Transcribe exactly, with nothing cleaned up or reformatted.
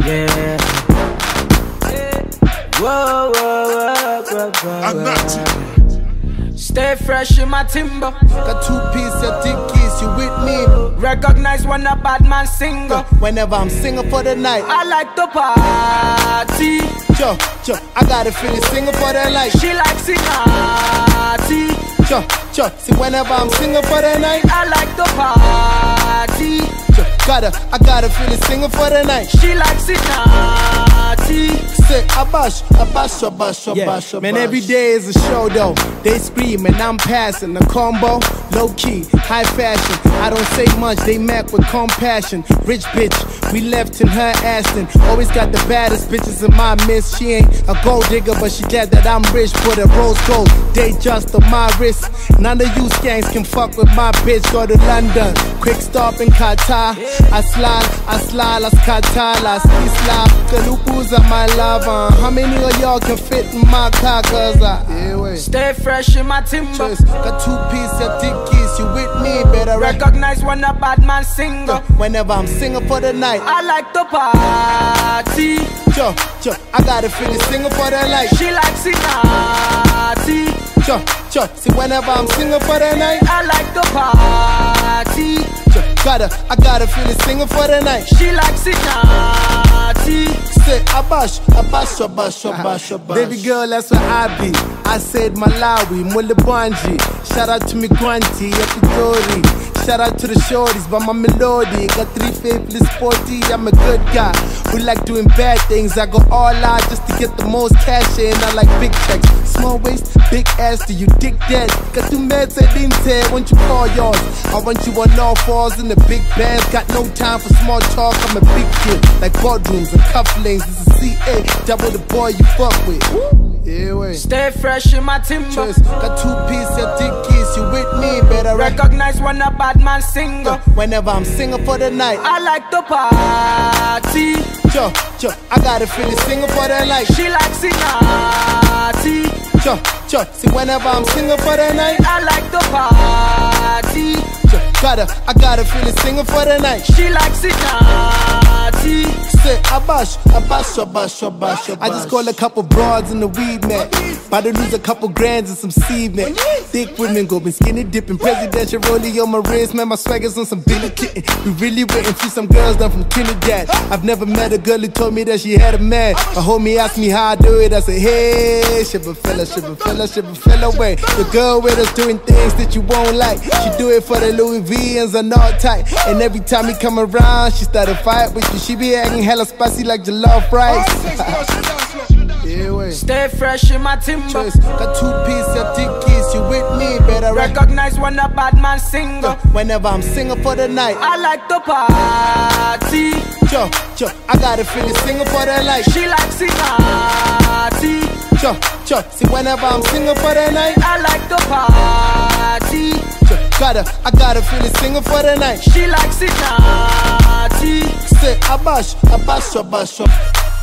Yeah. Whoa, whoa, whoa, whoa, whoa. I'm not. Stay fresh in my timber. Got two piece of dickies, you with me? Recognize when a bad man singer. Whenever I'm singing for the night, I like the party. Yo, yo, I got a feeling singing for the night. She likes it naughty. Yo, yo, see whenever I'm singing for the night, I like the party. yo, got a, I got a feeling singing for the night. She likes it naughty. Say, abash, abash, abash, abash, abash. Man, every day is a show though. They scream and I'm passing the combo. Low key, high fashion. I don't say much, they met with compassion. Rich bitch, we left in her Aston. Always got the baddest bitches in my midst. She ain't a gold digger, but she glad that I'm rich. Put a rose gold, they just on my wrist. None of you skanks can fuck with my bitch. Go to London, quick stop in Qatar. I slide, I slide, las Qatar, las Isla. Kalupuza, my lover. How many of y'all can fit in my car? Cause I, yeah, wait. Stay fresh in my timber. Choice. Got two piece of dickies, you with me? Better recognize when a bad man singer. Whenever I'm singing for the night, I like the party. Yo, yo, I got a feeling singing for the night. She likes it naughty. Yo, yo, see whenever I'm singing for the night, I like the party. Yo, got a, I got a feeling singing for the night. She likes it naughty. Say abash, abash, abash, abash, abash. Baby girl, that's what I be. I said Malawi, Mulibwanji. Shout out to me Gwanti, Epitori. Shout out to the shorties by my melody. Got three faithless sporty, I'm a good guy who like doing bad things. I go all out just to get the most cash in. I like big checks, small waist, big ass. Do you dig that? Got two meds at Intel, won't you call yours? I want you on all fours in the big bands. Got no time for small talk, I'm a big kid. Like boardrooms and cufflinks, this is C A, double the boy you fuck with. Yeah, wait. Stay fresh in my timber. Choice. Got two piece of dickies, you with me? Better recognize when a bad man singer. Whenever I'm singing for the night, I like the party. Yo, yo, I got a feeling singing for the night. She likes it naughty. Yo, yo, see whenever I'm singing for the night, I like the party. Yo, got a, I got a feeling singing for the night. She likes it naughty. Say abash, abash, abash, abash, abash. I just call a couple broads in the weed man. About to lose a couple grands and some seed man. Thick women go been skinny dipping. Presidential rollie on my wrist, man. My swagger's on some Billy Kitten. We really waiting for some girls down from Trinidad. I've never met a girl who told me that she had a man. A homie asked me how I do it. I said, hey, shibba fella, shibba fella, shibba fella, way. The girl with us doing things that you won't like. She do it for the Louis Vuittons and all tight. And every time he come around, she start a fight with you. She be acting hella spicy like jollof rice. Yeah, wait. Stay fresh in my timber. Choice. Got two piece of dickies, you with me? Better recognize when a bad man singer. Whenever I'm singing for the night, I like the party. Yo, yo, I got a feeling singing for the night. She likes it naughty. Yo, yo, see whenever I'm singing for the night, I like the party. Yo, got a, I got a feeling singing for the night. She likes it naughty. Say abash, abash, abash, abash.